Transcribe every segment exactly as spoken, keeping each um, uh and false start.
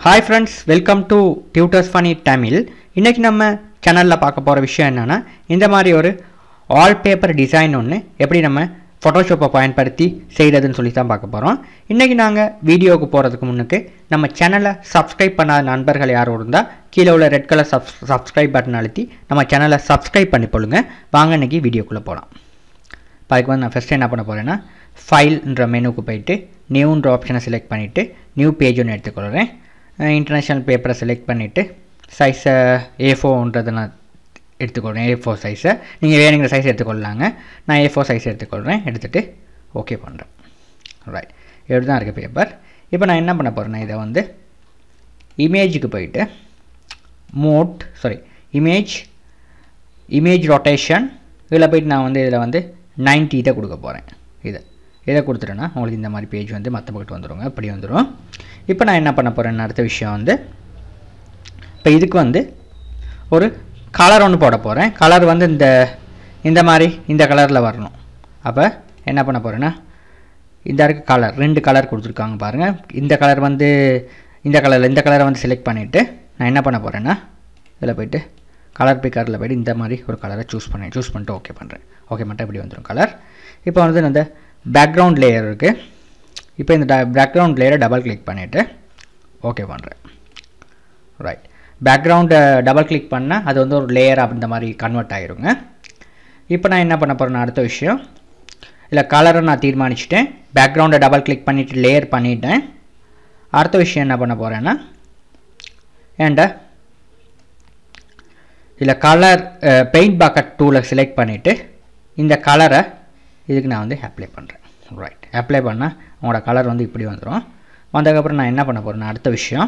Hi friends, welcome to Tutors Funny Tamil. இன்னைக்கு நம்ம சேனல்ல பார்க்க போற விஷயம் என்னன்னா இந்த மாதிரி ஒரு wallpaper டிசைன் ஒன்னு எப்படி நம்ம Photoshop பயன்படுத்தி செய்யறதுன்னு சொல்லி தான் பார்க்க போறோம். இன்னைக்கு நாங்க வீடியோக்கு போறதுக்கு முன்னுக்கு நம்ம சேனலை Subscribe பண்ணாத நண்பர்கள் யாரும் இருந்தா கீழ உள்ள ரெட் கலர் Subscribe பட்டன் அழுத்தி நம்ம சேனலை Subscribe பண்ணி போடுங்க. வாங்க இன்னைக்கு வீடியோக்குள்ள போலாம். பாருங்க நான் ஃபர்ஸ்ட் என்ன பண்ண போறேன்னா ஃபைல் என்ற மெனுக்கு போய்ட்டு நியூ என்ற ஆப்ஷனை செலக்ட் பண்ணிட்டு நியூ பேஜ் ஒன்னு எடுத்துக்கொள்றேன். இன்டர்நேஷனல் பேப்பரை செலக்ட் பண்ணிவிட்டு சைஸை ஏ ஃபோர்ன்றதை நான் எடுத்துக்கொள்கிறேன். ஏ ஃபோர் சைஸை நீங்கள் வேணுங்கிற சைஸ் எடுத்துக்கொள்ளாங்க. நான் ஏ ஃபோர் சைஸ் எடுத்துக்கொள்கிறேன். எடுத்துகிட்டு ஓகே பண்ணுறேன். ரைட், எப்படி தான் இருக்குது பேப்பர். இப்போ நான் என்ன பண்ண போகிறேன்னா இதை வந்து இமேஜுக்கு போயிட்டு mode sorry image image rotation இதில் போய்ட்டு நான் வந்து இதில் வந்து நைன்ட்டி இதை கொடுக்க போகிறேன். இதை இதை கொடுத்துட்டேன்னா உங்களுக்கு இந்த மாதிரி பேஜ் வந்து மற்ற பக்கத்து வந்துடுங்க. இப்படி வந்துடும். இப்போ நான் என்ன பண்ண போகிறேன்னு அடுத்த விஷயம் வந்து இப்போ இதுக்கு வந்து ஒரு கலர் ஒன்று போட போகிறேன். கலர் வந்து இந்த இந்த மாதிரி இந்த கலரில் வரணும். அப்போ என்ன பண்ண போகிறேன்னா இந்த இருக்க கலர் ரெண்டு கலர் கொடுத்துருக்காங்க பாருங்கள். இந்த கலர் வந்து இந்த கலரில் இந்த கலரை வந்து செலக்ட் பண்ணிவிட்டு நான் என்ன பண்ண போகிறேன்னா இதில் போய்ட்டு கலர் பிக்கரில் போய்ட்டு இந்த மாதிரி ஒரு கலரை சூஸ் பண்ணேன். சூஸ் பண்ணிட்டு ஓகே பண்ணுறேன். ஓகே மட்டும் இப்படி வந்துடும் கலர். இப்போ வந்து இந்த பேக்ரவுண்ட் லேயர் இருக்குது. இப்போ இந்த பேக்ரவுண்ட் லேயரை டபுள் கிளிக் பண்ணிவிட்டு ஓகே பண்ணுறேன். ரைட், பேக்ரவுண்டை டபுள் கிளிக் பண்ணால் அது வந்து ஒரு லேயர் அப்படின்ற மாதிரி கன்வெர்ட் ஆகிருங்க. இப்போ நான் என்ன பண்ண போகிறேன்னா அடுத்த விஷயம் இல்லை கலரை நான் தீர்மானிச்சிட்டேன். பேக்ரவுண்டை டபுள் கிளிக் பண்ணிவிட்டு லேயர் பண்ணிவிட்டேன். அடுத்த விஷயம் என்ன பண்ண போகிறேன்னா ஏன்டா இல்லை கலர் பெயிண்ட் பக்கெட் டூலை செலக்ட் பண்ணிவிட்டு இந்த கலரை இதுக்கு நான் வந்து அப்ளை பண்ணுறேன். ரைட், அப்ளை பண்ணால் உங்களோட கலர் வந்து இப்படி வந்துடும். வந்ததுக்கப்புறம் நான் என்ன பண்ண போகிறேன்னா அடுத்த விஷயம்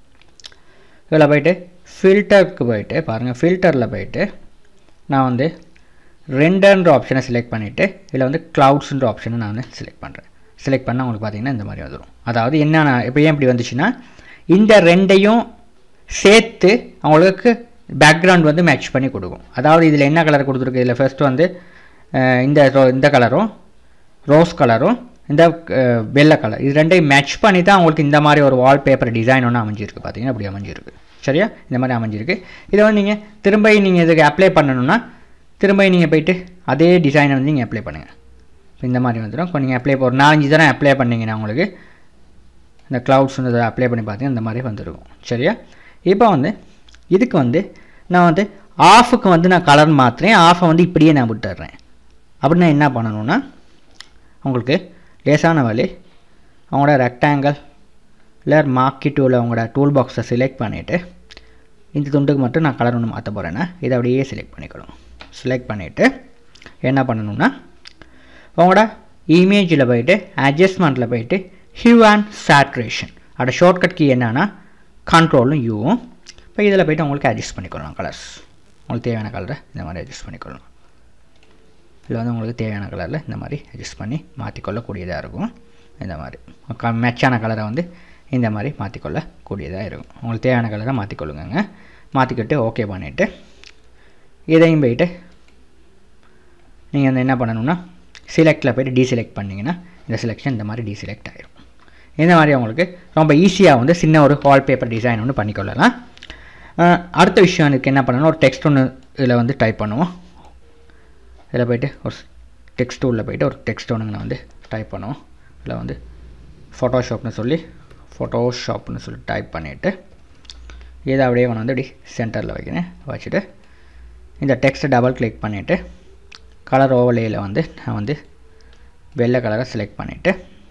இதில் போய்ட்டு ஃபில்டருக்கு போய்ட்டு பாருங்கள். ஃபில்டரில் போய்ட்டு நான் வந்து ரெண்டர்ன்ற ஆப்ஷனை செலக்ட் பண்ணிவிட்டு இதில் வந்து க்ளவுட்ஸ்ன்ற ஆப்ஷனை நான் வந்து செலக்ட் பண்ணுறேன். செலக்ட் பண்ணால் உங்களுக்கு பார்த்தீங்கன்னா இந்த மாதிரி வந்துடும். அதாவது என்னென்ன இப்போ ஏன் இப்படி வந்துச்சுன்னா இந்த ரெண்டையும் சேர்த்து அவங்களுக்கு பேக்ரவுண்ட் வந்து மேட்ச் பண்ணி கொடுக்கும். அதாவது இதில் என்ன கலர் கொடுத்துருக்கு, இதில் ஃபர்ஸ்ட் வந்து இந்த இந்த கலரும் ரோஸ் கலரும் இந்த வெள்ளை கலர் இது ரெண்டையும் மேட்ச் பண்ணி தான் உங்களுக்கு இந்த மாதிரி ஒரு வால்பேப்பர் டிசைன் ஒன்று அமைஞ்சிருக்கு. பார்த்தீங்கன்னா அப்படி அமைஞ்சிருக்கு. சரியா, இந்த மாதிரி அமைஞ்சிருக்கு. இதை வந்து நீங்கள் திரும்ப நீங்கள் இதுக்கு அப்ளை பண்ணணும்னா திரும்ப நீங்கள் போய்ட்டு அதே டிசைனை வந்து நீங்கள் அப்ளை பண்ணுங்கள். இந்த மாதிரி வந்துடும். இப்போ நீங்கள் அப்ளை ஒரு நாலஞ்சு தடவை அப்ளை பண்ணிங்கன்னா உங்களுக்கு இந்த க்ளவுட்ஸ் வந்து அப்ளை பண்ணி பார்த்தீங்கன்னா இந்த மாதிரி வந்துருக்கும். சரியா, இப்போ வந்து இதுக்கு வந்து நான் வந்து ஆஃபுக்கு வந்து நான் கலர் மாற்றுறேன். ஆஃபை வந்து இப்படியே நான் விட்டுடுறேன். அப்படின்னா என்ன பண்ணணும்னா உங்களுக்கு லேசான வழி அவங்களோட ரெக்டாங்கிள் இல்லை மார்க்கி டூவில் அவங்களோட டூல் பாக்ஸை செலக்ட் பண்ணிவிட்டு இந்த துண்டுக்கு மட்டும் நான் கலர் ஒன்று மாற்ற போகிறேன்னா இதை அப்படியே செலக்ட் பண்ணிக்கணும். செலக்ட் பண்ணிவிட்டு என்ன பண்ணணும்னா அவங்களோட இமேஜில் போய்ட்டு அட்ஜஸ்ட்மெண்ட்டில் போய்ட்டு ஹியூ அண்ட் சேட்ரேஷன் அதோட ஷார்ட்கட் கீ என்னன்னா கண்ட்ரோலும் யூவும். இப்போ இதில் போய்ட்டு அவங்களுக்கு அட்ஜஸ்ட் பண்ணிக்கொள்ளலாம். கலர்ஸ் உங்களுக்கு தேவையான கலரை இந்த மாதிரி அட்ஜஸ்ட் பண்ணிக்கொள்ளலாம். இதில் வந்து உங்களுக்கு தேவையான கலரில் இந்த மாதிரி அட்ஜஸ்ட் பண்ணி மாற்றிக்கொள்ளக்கூடியதாக இருக்கும். இந்த மாதிரி மேட்சான கலரை வந்து இந்த மாதிரி மாற்றிக்கொள்ளக்கூடியதாக இருக்கும். உங்களுக்கு தேவையான கலரை மாற்றிக்கொள்ளுங்க. மாற்றிக்கிட்டு ஓகே பண்ணிவிட்டு இதையும் போய்ட்டு நீங்கள் வந்து என்ன பண்ணணும்னா சிலெக்டில் போய்ட்டு டீசெலக்ட் பண்ணிங்கன்னா இந்த செலெக்ஷன் இந்த மாதிரி டீசெலக்ட் ஆகிடும். இந்த மாதிரி அவங்களுக்கு ரொம்ப ஈஸியாக வந்து சின்ன ஒரு வால்பேப்பர் டிசைன் ஒன்று பண்ணிக்கொள்ளலாம். அடுத்த விஷயம் எனக்கு என்ன பண்ணணும், ஒரு டெக்ஸ்ட் ஒன்று இதில் வந்து டைப் பண்ணுவோம். இதில் போய்ட்டு ஒரு டெக்ஸ்ட் டூலில் போய்ட்டு ஒரு டெக்ஸ்ட் ஒன்று நான் வந்து டைப் பண்ணுவோம். இதில் வந்து ஃபோட்டோஷாப்னு சொல்லி ஃபோட்டோஷாப்னு சொல்லி டைப் பண்ணிவிட்டு இதை அப்படியே ஒன்று வந்து இப்படி சென்டரில் வைக்கிறேன். வச்சுட்டு இந்த டெக்ஸ்ட்டை டபுள் கிளிக் பண்ணிவிட்டு கலர் ஓவர்லேயில் வந்து நான் வந்து வெள்ளை கலரை செலக்ட் பண்ணிவிட்டு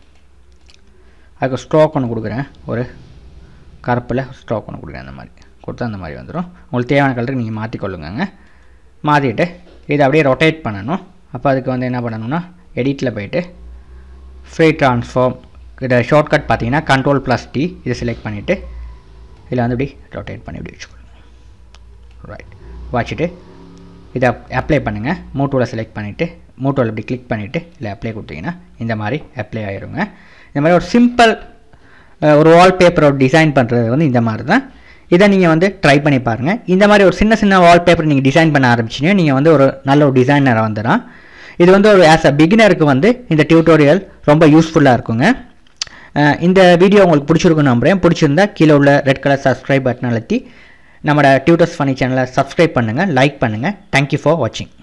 அதுக்கு ஸ்ட்ரோக் ஒன்று கொடுக்குறேன். ஒரு கருப்பில் ஸ்ட்ரோக் ஒன்று கொடுக்குறேன். அந்த மாதிரி கொடுத்தா அந்த மாதிரி வந்துடும். உங்களுக்கு தேவையான கலருக்கு நீங்கள் மாற்றிக்கொள்ளுங்க. மாற்றிட்டு இதை அப்படியே ரொட்டேட் பண்ணணும். அப்போ அதுக்கு வந்து என்ன பண்ணணும்னா எடிட்டில் போய்ட்டு ஃப்ரீ ட்ரான்ஸ்ஃபார்ம் இதை ஷார்ட்கட் பார்த்தீங்கன்னா கண்ட்ரோல் ப்ளஸ் டி இதை செலக்ட் பண்ணிவிட்டு இதில் வந்து இப்படி ரொட்டேட் பண்ணி இப்படி வச்சுக்கணும். ரைட், வச்சுட்டு இதை அப்ளை பண்ணுங்கள். மூட்டோவில் செலக்ட் பண்ணிவிட்டு மூட்டோவில் இப்படி கிளிக் பண்ணிவிட்டு இல்லை அப்ளை கொடுத்தீங்கன்னா இந்த மாதிரி அப்ளை ஆகிருங்க. இந்த மாதிரி ஒரு சிம்பிள் ஒரு வால்பேப்பரோட டிசைன் பண்ணுறது வந்து இந்த மாதிரி தான். இதை நீங்கள் வந்து ட்ரை பண்ணி பாருங்கள். இந்த மாதிரி ஒரு சின்ன சின்ன வால்பேப்பர் நீங்கள் டிசைன் பண்ண ஆரம்பிச்சிங்கன்னா நீங்கள் வந்து ஒரு நல்ல ஒரு டிசைனராக வந்துடும். இது வந்து ஒரு ஆஸ் அ பிகினருக்கு வந்து இந்த டியூட்டோரியல் ரொம்ப யூஸ்ஃபுல்லாக இருக்குங்க. இந்த வீடியோ உங்களுக்கு பிடிச்சிருக்குன்னு நம்புகிறேன். பிடிச்சிருந்தா கீழே உள்ள ரெட் கலர் சப்ஸ்கிரைப் பட்டன் அழுத்தி நம்மளோட டியூட்டர்ஸ் ஃபனி சேனலை சப்ஸ்கிரைப் பண்ணுங்கள், லைக் பண்ணுங்கள். தேங்க்யூ ஃபார் வாட்சிங்.